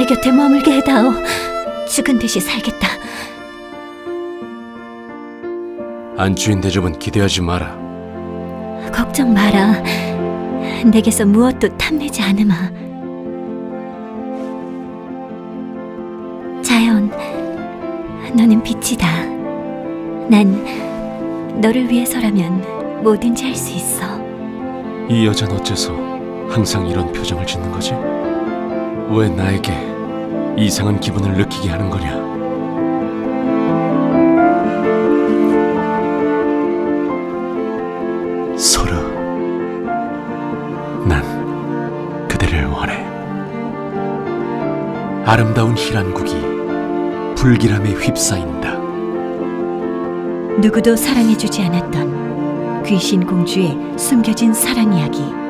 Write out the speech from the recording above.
내 곁에 머물게 해다오. 죽은 듯이 살겠다. 안주인 대접은 기대하지 마라. 걱정 마라. 내게서 무엇도 탐내지 않으마. 자연, 너는 빛이다. 난 너를 위해서라면 뭐든지 할 수 있어. 이 여자는 어째서 항상 이런 표정을 짓는 거지? 왜 나에게 이상한 기분을 느끼게 하는 거냐? 소르, 난 그대를 원해. 아름다운 희란국이 불길함에 휩싸인다. 누구도 사랑해주지 않았던 귀신 공주의 숨겨진 사랑 이야기.